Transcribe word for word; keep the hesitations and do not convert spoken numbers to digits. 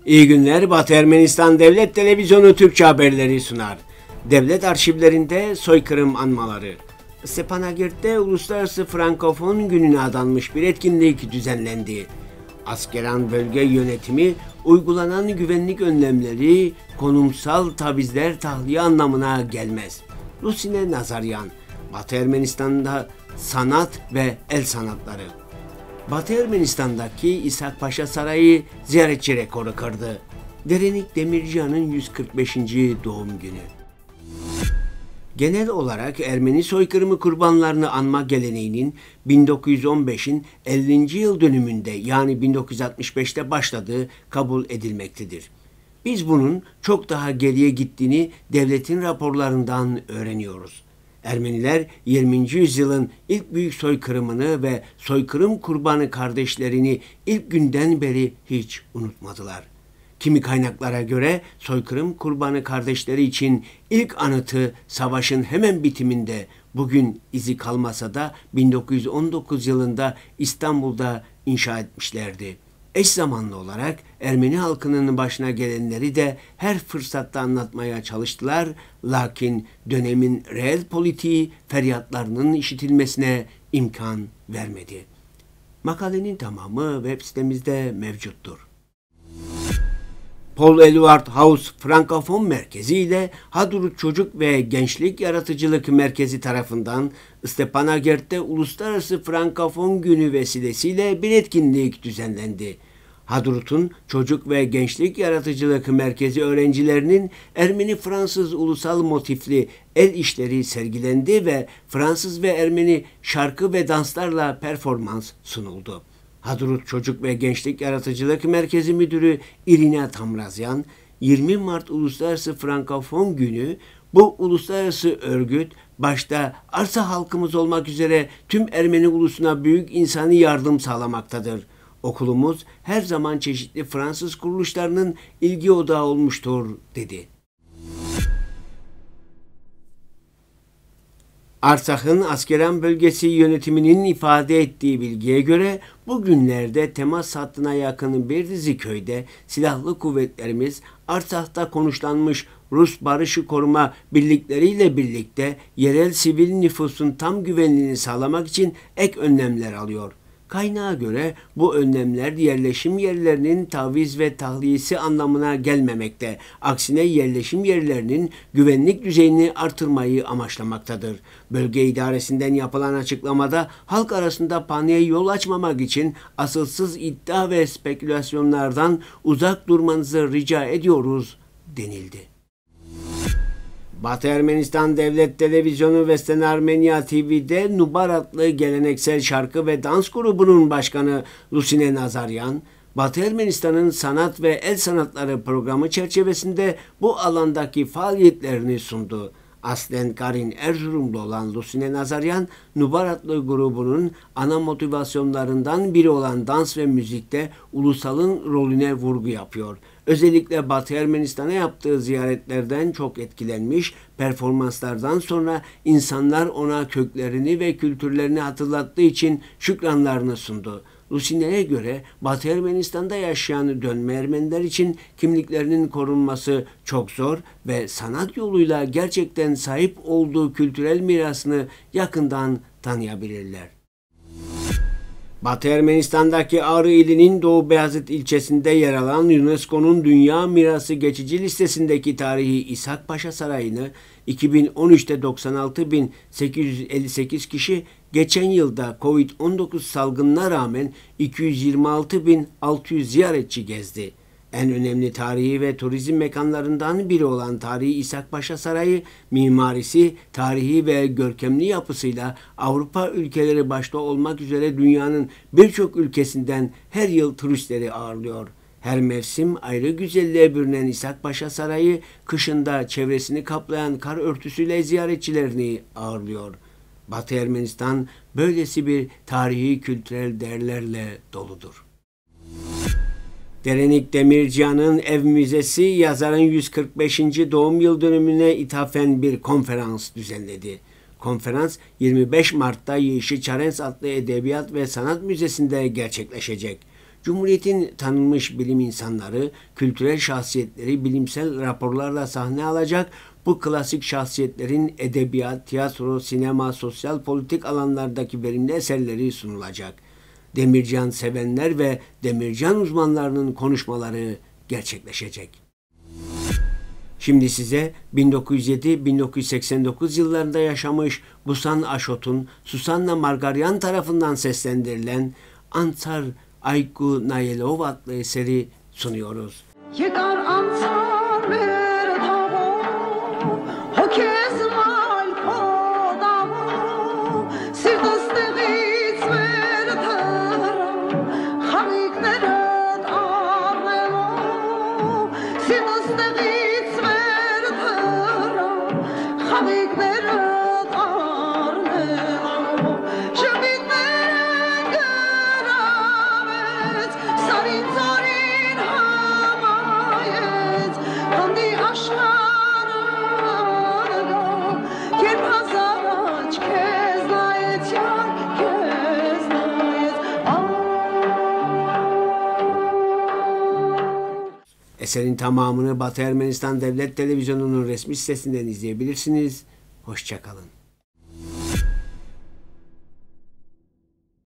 İyi günler. Batı Ermenistan Devlet Televizyonu Türkçe haberleri sunar. Devlet arşivlerinde soykırım anmaları. Stepanakert Uluslararası Frankofon Günü'ne adanmış bir etkinlik düzenlendi. Askeran bölge yönetimi uygulanan güvenlik önlemleri konumsal tavizler tahliye anlamına gelmez. Lusine Nazaryan, Batı Ermenistan'da sanat ve el sanatları. Batı Ermenistan'daki İshak Paşa Sarayı ziyaretçi rekoru kırdı. Derenik Demircihan'ın yüz kırk beşinci doğum günü. Genel olarak Ermeni soykırımı kurbanlarını anma geleneğinin bin dokuz yüz on beşin ellinci yıl dönümünde yani bin dokuz yüz altmış beşte başladığı kabul edilmektedir. Biz bunun çok daha geriye gittiğini devletin raporlarından öğreniyoruz. Ermeniler yirminci yüzyılın ilk büyük soykırımını ve soykırım kurbanı kardeşlerini ilk günden beri hiç unutmadılar. Kimi kaynaklara göre soykırım kurbanı kardeşleri için ilk anıtı savaşın hemen bitiminde, bugün izi kalmasa da bin dokuz yüz on dokuz yılında İstanbul'da inşa etmişlerdi. Eş zamanlı olarak Ermeni halkının başına gelenleri de her fırsatta anlatmaya çalıştılar, lakin dönemin reel politiği feryatlarının işitilmesine imkan vermedi. Makalenin tamamı web sitemizde mevcuttur. Paul Eluard House Frankofon Merkezi ile Hadrut Çocuk ve Gençlik Yaratıcılık Merkezi tarafından Stepanakert'te Uluslararası Frankofon Günü vesilesiyle bir etkinlik düzenlendi. Hadrut'un Çocuk ve Gençlik Yaratıcılık Merkezi öğrencilerinin Ermeni-Fransız ulusal motifli el işleri sergilendi ve Fransız ve Ermeni şarkı ve danslarla performans sunuldu. Hadrut Çocuk ve Gençlik Yaratıcılık Merkezi Müdürü İrina Tamrazyan, yirmi Mart Uluslararası Frankofon Günü, bu uluslararası örgüt başta arsa halkımız olmak üzere tüm Ermeni ulusuna büyük insani yardım sağlamaktadır. Okulumuz her zaman çeşitli Fransız kuruluşlarının ilgi odağı olmuştur, dedi. Arsak'ın Askeran bölgesi yönetiminin ifade ettiği bilgiye göre bugünlerde temas hattına yakın bir dizi köyde silahlı kuvvetlerimiz Arsak'ta konuşlanmış Rus barışı koruma birlikleriyle birlikte yerel sivil nüfusun tam güvenliğini sağlamak için ek önlemler alıyor. Kaynağa göre bu önlemler yerleşim yerlerinin taviz ve tahliyesi anlamına gelmemekte. Aksine yerleşim yerlerinin güvenlik düzeyini artırmayı amaçlamaktadır. Bölge idaresinden yapılan açıklamada halk arasında paniğe yol açmamak için asılsız iddia ve spekülasyonlardan uzak durmanızı rica ediyoruz denildi. Batı Ermenistan Devlet Televizyonu ve Sten Armenia T V'de Nubar adlı geleneksel şarkı ve dans grubunun başkanı Lusine Nazaryan, Batı Ermenistan'ın sanat ve el sanatları programı çerçevesinde bu alandaki faaliyetlerini sundu. Aslen Karin Erzurumlu olan Lusine Nazaryan, Nubar adlı grubunun ana motivasyonlarından biri olan dans ve müzikte ulusalın rolüne vurgu yapıyor. Özellikle Batı Ermenistan'a yaptığı ziyaretlerden çok etkilenmiş, performanslardan sonra insanlar ona köklerini ve kültürlerini hatırlattığı için şükranlarını sundu. Lusine'ye göre Batı Ermenistan'da yaşayan dönme Ermeniler için kimliklerinin korunması çok zor ve sanat yoluyla gerçekten sahip olduğu kültürel mirasını yakından tanıyabilirler. Batı Ermenistan'daki Ağrı ilinin Doğu Beyazıt ilçesinde yer alan UNESCO'nun Dünya Mirası geçici listesindeki tarihi İshak Paşa Sarayı'nı iki bin on üçte doksan altı bin sekiz yüz elli sekiz kişi, geçen yılda kovid on dokuz salgınına rağmen iki yüz yirmi altı bin altı yüz ziyaretçi gezdi. En önemli tarihi ve turizm mekanlarından biri olan tarihi İshak Paşa Sarayı, mimarisi, tarihi ve görkemli yapısıyla Avrupa ülkeleri başta olmak üzere dünyanın birçok ülkesinden her yıl turistleri ağırlıyor. Her mevsim ayrı güzelliğe bürünen İshak Paşa Sarayı, kışında çevresini kaplayan kar örtüsüyle ziyaretçilerini ağırlıyor. Batı Ermenistan böylesi bir tarihi kültürel değerlerle doludur. Derenik Demircihan'ın Ev Müzesi yazarın yüz kırk beşinci doğum yıl dönümüne ithafen bir konferans düzenledi. Konferans yirmi beş Mart'ta Yeşil Çarens adlı Edebiyat ve Sanat Müzesi'nde gerçekleşecek. Cumhuriyet'in tanınmış bilim insanları, kültürel şahsiyetleri bilimsel raporlarla sahne alacak. Bu klasik şahsiyetlerin edebiyat, tiyatro, sinema, sosyal politik alanlardaki verimli eserleri sunulacak. Demircan sevenler ve Demircan uzmanlarının konuşmaları gerçekleşecek. Şimdi size bin dokuz yüz yedi - bin dokuz yüz seksen dokuz yıllarında yaşamış Busan Aşot'un Susanna Margaryan tarafından seslendirilen Ansar Ayku Nayelov adlı eseri sunuyoruz. Yekar ansar mer tavo, hokez mal podavo, sirdostegiz mer tara, khamik nerad arnemo, sirdostegiz mer tara, khamik nerad arnemo, jebit mer garavet, sarin sarin hamayet, handi aşkaraga, gel pazar aç, kez nayet yar, kez nayet ah. Eserin tamamını Batı Ermenistan Devlet Televizyonu'nun resmi sitesinden izleyebilirsiniz. Hoşça kalın.